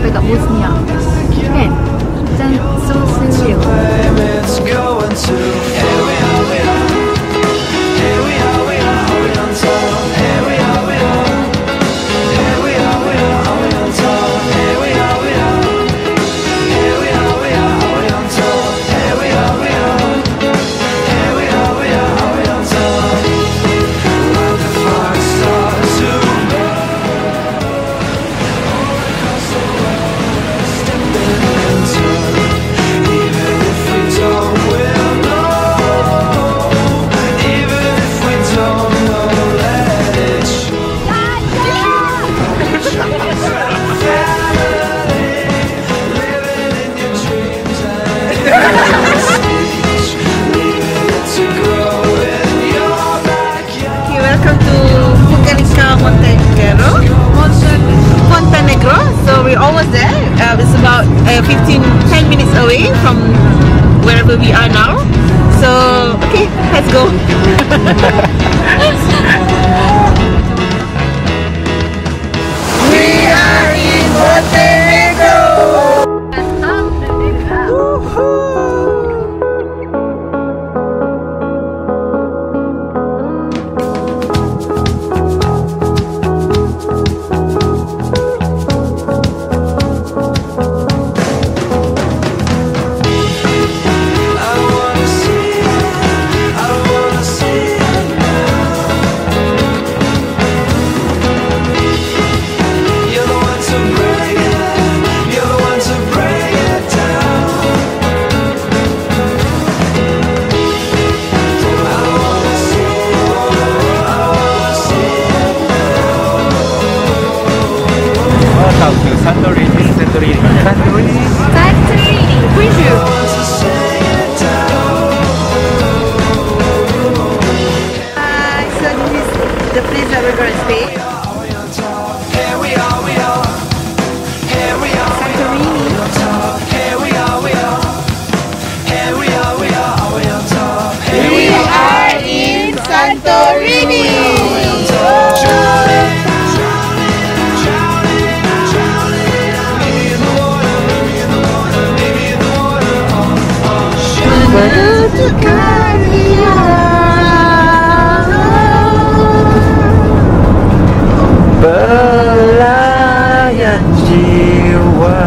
sampai kat Bosnia. Kan? Macam so surreal. Montenegro, so we're almost there. It's about 10 minutes away from wherever we are now. So, okay, let's go. We are in Montenegro! Santorini. Bonjour. Hi, so this is the place that we're going to stay. We are in Santorini. Belayan jiwa.